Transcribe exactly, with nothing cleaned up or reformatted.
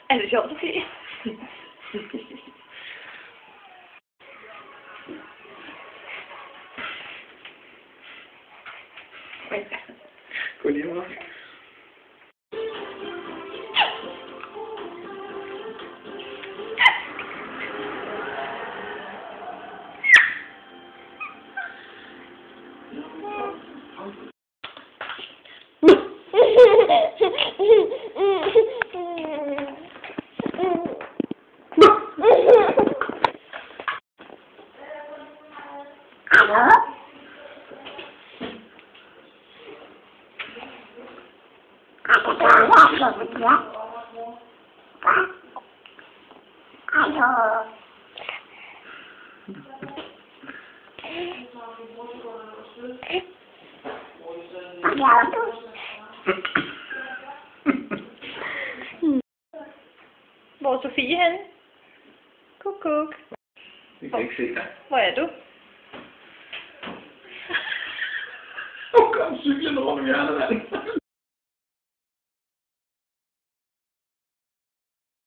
Er det sjovt, Sofie? Gå lige over. Hallo? Hallo? Hallo? Hvad laver du? Hvor er Sofie henne? Kuk, kuk. Jeg kan ikke se dig. Hvor er du? Nu kom cyklen rundt om hjørnet, mand.